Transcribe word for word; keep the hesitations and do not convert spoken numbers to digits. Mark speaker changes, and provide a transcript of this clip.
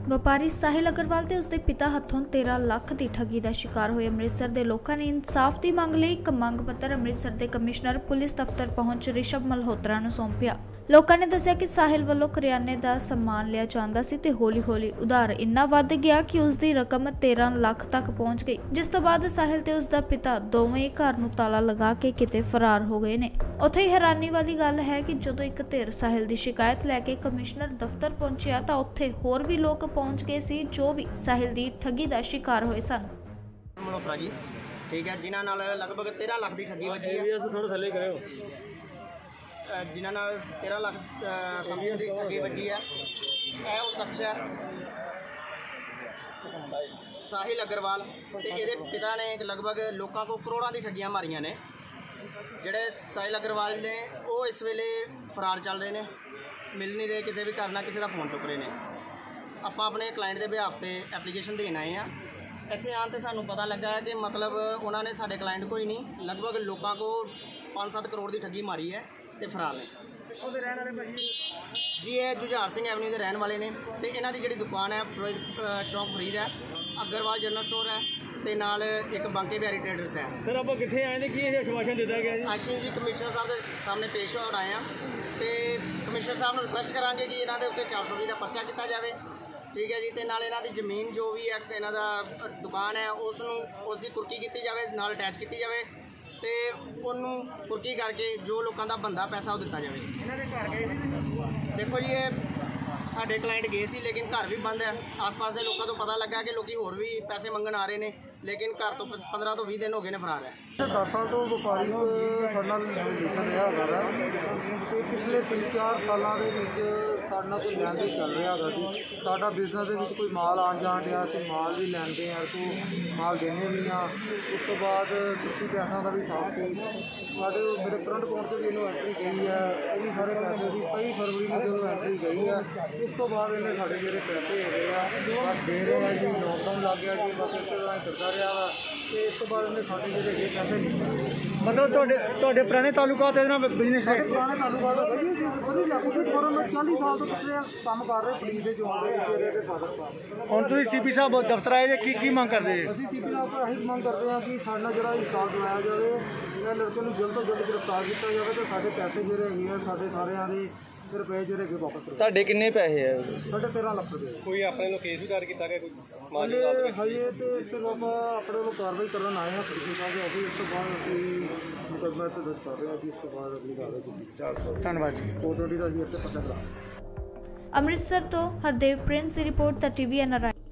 Speaker 1: ਵਪਾਰੀ ਸਾਹਿਲ ਅਗਰਵਾਲ ਤੇ ਉਸਦੇ ਪਿਤਾ ਹੱਥੋਂ तेरह ਲੱਖ ਦੀ ਠੱਗੀ ਦਾ ਸ਼ਿਕਾਰ ਹੋਏ ਅੰਮ੍ਰਿਤਸਰ ਦੇ ਲੋਕਾਂ ਨੇ ਇਨਸਾਫ ਦੀ ਮੰਗ ਲਈ ਇੱਕ ਮੰਗ ਪੱਤਰ ਅੰਮ੍ਰਿਤਸਰ ਦੇ ਕਮਿਸ਼ਨਰ ਪੁਲਿਸ ਦਫ਼ਤਰ ਪਹੁੰਚ ਰਿਸ਼ਭ ਮਲਹੋਤਰਾ ਨੂੰ ਸੌਂਪਿਆ। ਲੋਕਾਂ ਨੇ ਦੱਸਿਆ ਕਿ ਸਾਹਿਲ ਵੱਲੋਂ ਕਰਿਆਨੇ ਦਾ ਸਮਾਨ ਲਿਆ ਜਾਂਦਾ ਸੀ ਤੇ ਹੌਲੀ-ਹੌਲੀ ਉਧਾਰ ਇੰਨਾ ਵੱਧ ਗਿਆ ਕਿ ਉਸ ਦੀ ਰਕਮ तेरह ਲੱਖ ਤੱਕ ਪਹੁੰਚ ਗਈ, ਜਿਸ ਤੋਂ ਬਾਅਦ ਸਾਹਿਲ ਤੇ ਉਸ ਦਾ ਪਿਤਾ ਦੋਵੇਂ ਘਰ ਨੂੰ ਤਾਲਾ ਲਗਾ ਕੇ ਕਿਤੇ ਫਰਾਰ ਹੋ ਗਏ ਨੇ। ਉੱਥੇ ਹੀ ਹੈਰਾਨੀ ਵਾਲੀ ਗੱਲ ਹੈ ਕਿ ਜਦੋਂ ਇੱਕ ਧਿਰ ਸਾਹਿਲ ਦੀ ਸ਼ਿਕਾਇਤ ਲੈ ਕੇ ਕਮਿਸ਼ਨਰ ਦਫ਼ਤਰ ਪਹੁੰਚਿਆ ਤਾਂ ਉੱਥੇ ਹੋਰ ਵੀ ਲੋਕ ਪਹੁੰਚ गए सी जो भी साहिल दी ठगी का शिकार हुए सन।
Speaker 2: मल्होत्रा जी ठीक है, जिन्हां नाल लगभग तेरह लाख की ठगी वजी है, थोड़ा थले करो, जिन्हां नाल तेरह लाख समथिंग की ठगी वजी है। यह वो शख्स है साहिल अग्रवाल ते इहदे पिता ने लगभग लोगों को करोड़ों की ठगियां मारियां ने। जिहड़े साहिल अग्रवाल ने वो इस वेले फरार चल रहे हैं, मिल नहीं रहे, किसी भी करना किसी का फोन चुक रहे हैं। ਆਪਾਂ ਆਪਣੇ ਕਲਾਇੰਟ ਦੇ ਬਿਹਾਫ ਤੇ ਐਪਲੀਕੇਸ਼ਨ ਦੇਣ ਆਏ ਆ। ਇੱਥੇ ਆਉਣ ਤੇ ਸਾਨੂੰ ਪਤਾ ਲੱਗਾ ਹੈ ਕਿ ਮਤਲਬ ਉਹਨਾਂ ਨੇ ਸਾਡੇ ਕਲਾਇੰਟ ਕੋਈ ਨਹੀਂ, ਲਗਭਗ ਲੋਕਾਂ ਕੋ पाँच सात ਕਰੋੜ ਦੀ ਠੱਗੀ ਮਾਰੀ ਹੈ ਤੇ ਫਰਾਰ ਨੇ। ਉਹਦੇ ਰਹਿਣ ਵਾਲੇ ਭਾਜੀ ਜੀ ਇਹ ਜੁਝਾਰ ਸਿੰਘ ਐਵਨਿਊ ਦੇ ਰਹਿਣ ਵਾਲੇ ਨੇ ਤੇ ਇਹਨਾਂ ਦੀ ਜਿਹੜੀ ਦੁਕਾਨ ਹੈ ਚੌਂਕ ਫਰੀਦ ਹੈ, ਅਗਰਵਾਲ ਜਨਰਲ ਸਟੋਰ ਹੈ ਤੇ ਨਾਲ ਇੱਕ ਬਾਂਕੇ ਬਿਹਾਰੀ ਟ੍ਰੇਡਰਸ ਹੈ। ਸਰ ਆਪਾਂ ਕਿੱਥੇ ਆਏ ਨੇ, ਕੀ ਇਹ ਆਸ਼ਵਾਸਨ ਦਿੱਤਾ ਗਿਆ ਜੀ? ਅਸੀਂ ਜੀ ਕਮਿਸ਼ਨਰ ਸਾਹਿਬ ਦੇ ਸਾਹਮਣੇ ਪੇਸ਼ ਹੋਣ ਆਏ ਆ ਤੇ ਕਮਿਸ਼ਨਰ ਸਾਹਿਬ ਨੂੰ ਰਿਕੁਐਸਟ ਕਰਾਂਗੇ ਕਿ ਇਹਨਾਂ ਦੇ ਉੱਤੇ ਚਾਰ ਸੌ ਵੀਹ ਦਾ ਪਰਚਾ ਕੀਤਾ ਜਾਵੇ, ठीक है जी। तो नाल इन्हां दी जमीन जो भी है इन्हां दा दुकान है उसनूं उसकी कुर्की की जाए, नाल अटैच की जाए तो उन्होंने कुर्की करके जो लोगों का बनता पैसा वो दिता जाए। देखो जी ये साढ़े क्लाइंट गए सी लेकिन घर भी बंद है, आस पास के लोगों को पता लगा कि लोग होर भी पैसे मंगन आ रहे हैं, लेकिन घर तो पंद्रह तो भी दिन हो गए ने फरार है।
Speaker 3: दस साल तो व्यापारी रिलेशन रहा है, पिछले तीन चार सालों के कोई लैन देन चल रहा है जी। साडा बिजनेस कोई माल आन जान दिया, माल भी लैंदे हैं तो माल देने भी हाँ, उस तो बाद किसी पैसों का भी साफ सी साढ़े मेरे करंट अकाउंट से भी इन्हों एंट्री गई है, वो भी सारे पैसे की कई फरवरी में जो एंट्री गई है। उस तो बाद इन्हें साढ़े जो पैसे हो गए हैं बस दे रहे हैं जी, लॉकडाउन लग गया जी, बस इस तरह करता रहा वा तो इस तो बाद इन्हें साढ़े जो पैसे नहीं
Speaker 4: मतलब ਤੁਹਾਡੇ ਪੁਰਾਣੇ ਤਾਲੁਕਾਤ ਇਹਦੇ ਨਾਲ ਬਿਜ਼ਨਸ
Speaker 3: ਸਾਡੇ ਪੁਰਾਣੇ ਤਾਲੁਕਾਤ ਹੈ ਜੀ। ਉਹਦੀ ਲੱਗੀ ਫੋਰਮ ਚਾਲੀ ਸਾਲ ਤੋਂ ਪਿਛਲੇ ਕੰਮ ਕਰ ਰਹੇ ਪੁਲਿਸ ਦੇ ਜੋਨ ਦੇ ਵਿੱਚ ਇਹਦੇ ਫਾਦਰ ਸਾਹਿਬ।
Speaker 4: ਹੁਣ ਤੁਸੀਂ ਸੀਪੀ ਸਾਹਿਬ ਦਫ਼ਤਰ ਆਏ ਜੇ ਕੀ ਕੀ ਮੰਗ ਕਰਦੇ ਜੀ?
Speaker 3: ਅਸੀਂ ਸੀਪੀ ਸਾਹਿਬ ਤੋਂ ਇਹੀ ਮੰਗ ਕਰਦੇ ਹਾਂ ਕਿ ਸਾਡਾ ਜਿਹੜਾ ਹਿਸਾਬ ਦਿਵਾਇਆ ਜਾਵੇ, ਇਹ ਲੜਕੇ ਨੂੰ ਜਲਦ ਤੋਂ ਜਲਦ ਗ੍ਰਿਫਤਾਰ ਕੀਤਾ ਜਾਵੇ ਤੇ ਸਾਡੇ ਪੈਸੇ ਜਿਹੜੇ ਹੈਗੇ ਆ ਸਾਡੇ ਸਾਰਿਆਂ ਦੇ ਰੁਪਏ ਜਿਹੜੇ ਹੈਗੇ ਵਾਪਸ ਕਰੋ।
Speaker 4: ਸਾਡੇ ਕਿੰਨੇ ਪੈਸੇ ਹੈ?
Speaker 3: ਸਾਡੇ तेरह ਲੱਖ ਰੁਪਏ।
Speaker 4: ਕੋਈ ਆਪਣੇ ਨੂੰ ਕੇਸ ਵੀ ਦਰਜ ਕੀਤਾ ਗਿਆ? ਕੋਈ
Speaker 3: ਹਜੇ ਹਜੇ ਤੇ ਸਿਰਫ ਆਪਾਂ ਆਪਣੇ ਵੱਲੋਂ ਕਾਰਵਾਈ ਕਰਨ ਆਏ ਹਾਂ ਪ੍ਰਿੰਸੀਪਲ ਸਾਹਿਬ ਦੇ ਆਫਿਸ, ਇਸ ਤੋਂ ਬਾਅਦ ਅਸੀਂ ਮੁਕੱਦਮਾ ਤੇ ਦਰਜ ਕਰ ਰਹੇ ਹਾਂ ਜੀ। ਇਸ ਤੋਂ ਬਾਅਦ ਅਗਲੀ ਕਾਰਵਾਈ ਕੀਤੀ।
Speaker 4: ਧੰਨਵਾਦ ਜੀ।
Speaker 3: ਕੋਰਟ ਦਾ ਅਸੀਂ ਇੱਥੇ ਪਤਾ ਕਰਾ।
Speaker 1: ਅੰਮ੍ਰਿਤਸਰ ਤੋਂ ਹਰਦੇਵ ਪ੍ਰਿੰਸ ਦੀ ਰਿਪੋਰਟ, ਦਾ ਟੀਵੀ ਐਨ ਆਰ ਆਈ।